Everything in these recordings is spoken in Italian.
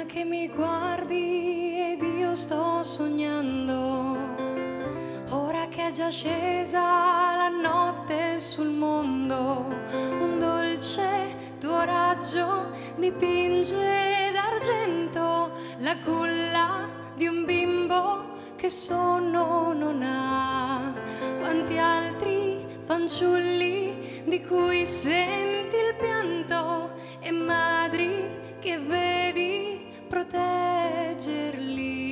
che mi guardi ed io sto sognando, ora che è già scesa la notte sul mondo, un dolce tuo raggio dipinge d'argento la culla di un bimbo che sonno non ha. Quanti altri fanciulli di cui senti il pianto e madri che vedi proteggerli.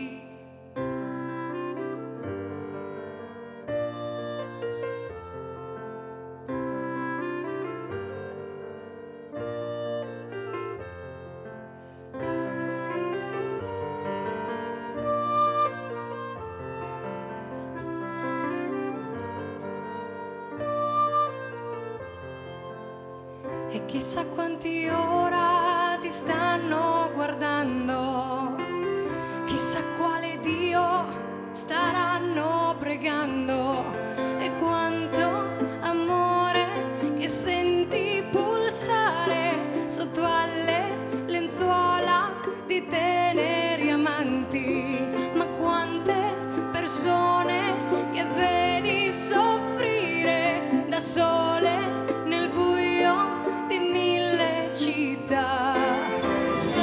E chissà quanti ora ti stanno guardando, chissà quale Dio staranno pregando, e quanto amore che senti pulsare sotto alle lenzuola di teneri amanti. Ma quante persone che vedi soffrire da sole nel buio di mille città. Se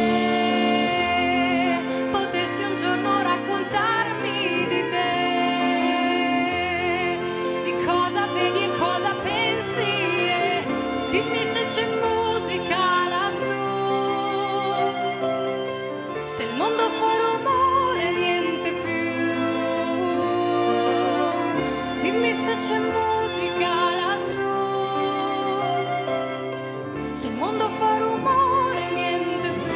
potessi un giorno raccontarmi di te, di cosa vedi e cosa pensi, e dimmi se c'è musica lassù, se il mondo fa rumore niente più, dimmi se c'è musica lassù, se il mondo fa rumore niente più.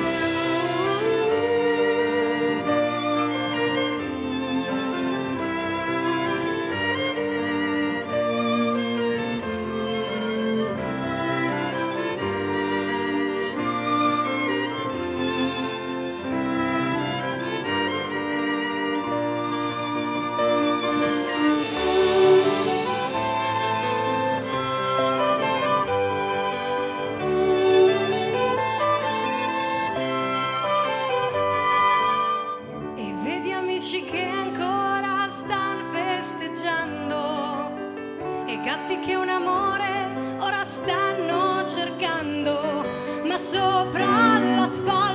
Che ancora stanno festeggiando, e gatti che un amore ora stanno cercando, ma sopra l'asfalto